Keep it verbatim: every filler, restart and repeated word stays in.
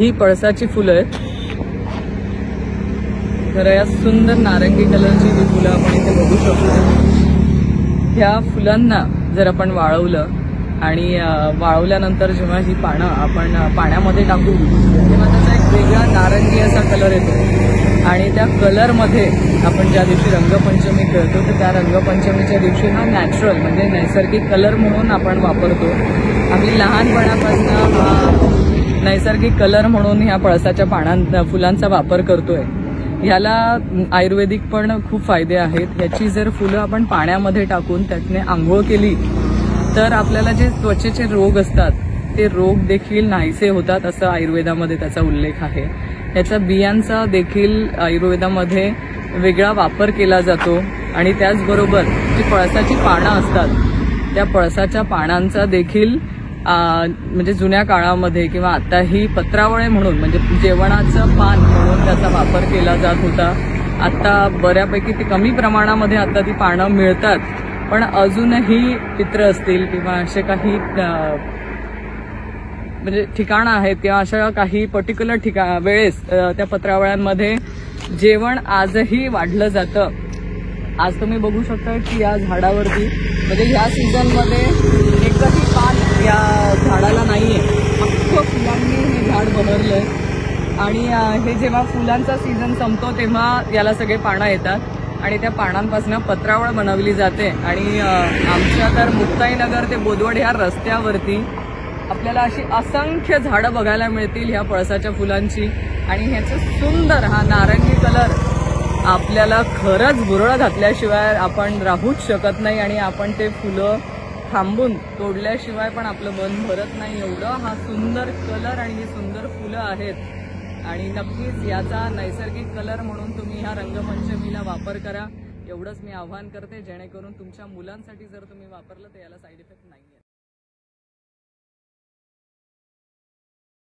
ही पळसाची फुलं आहेत। तर या सुंदर नारंगी कलरची ही फुलं आपण इथे बघू शकतो। ह्या फुलांना जर आपण वाळवलं आणि वाळवल्यानंतर जेव्हा ही पानं आपण पाण्यामध्ये टाकू तेव्हा त्याचा एक वेगळा नारंगी असा कलर येतो आणि त्या कलरमध्ये आपण ज्या दिवशी रंगपंचमी खेळतो तर त्या रंगपंचमीच्या दिवशी हा नॅचरल म्हणजे नैसर्गिक कलर म्हणून आपण वापरतो। आम्ही लहानपणापासून हा नैसर्गिक कलर म्हणून ह्या पळसाच्या पानां फुलांचा वापर करतोय। ह्याला आयुर्वेदिक पण खूप फायदे आहेत। ह्याची जर फुलं आपण पाण्यामध्ये टाकून त्याने आंघोळ केली तर आपल्याला जे त्वचेचे रोग असतात ते रोग देखील नाहीसे होतात असं आयुर्वेदामध्ये त्याचा उल्लेख आहे। याच्या बियांचा देखील आयुर्वेदामध्ये वेगळा वापर केला जातो आणि त्याचबरोबर जी पळसाची पानं असतात त्या पळसाच्या पानांचा देखील म्हणजे जुन्या काळामध्ये किंवा आताही पत्रावळे म्हणून म्हणजे जेवणाचं पान म्हणून त्याचा वापर केला जात होता। आता बऱ्यापैकी ती कमी प्रमाणामध्ये आता ती पानं मिळतात, पण अजूनही पित्र असतील किंवा असे काही म्हणजे ठिकाणं आहेत किंवा अशा काही पर्टिक्युलर ठिकाण वेळेस त्या पत्रावळ्यांमध्ये जेवण आजही वाढलं जातं। आज तुम्ही बघू शकता की या झाडावरती म्हणजे ह्या सीझनमध्ये एकही पान या झाडाला नाहीये, अख्खं फुलांनी हे झाड बहरलंय आणि हे जेव्हा फुलांचा सीझन संपतो तेव्हा याला सगळे पानं येतात आणि त्या पानांपासून पत्रावळ बनवली जाते। आणि आमच्या तर मुक्ताईनगर ते बोदवड ह्या रस्त्यावरती आपल्याला अशी असंख्य झाडं बघायला मिळतील ह्या पळसाच्या फुलांची आणि ह्याचा सुंदर हा नारंगी कलर आपल्याला खरंच भुरळ घातल्याशिवाय आपण राहूच शकत नाही आणि आपण ते फुलं थांबून तोडल्याशिवाय पण आपलं मन भरत नाही। एवढं हा सुंदर कलर आणि ही सुंदर फुलं आहेत आणि नक्कीच याचा नैसर्गिक कलर म्हणून तुम्ही ह्या रंगपंचमीला वापर करा, एवढंच मी आवाहन करते, जेणेकरून तुमच्या मुलांसाठी जर तुम्ही वापरलं तर याला साईड इफेक्ट नाही।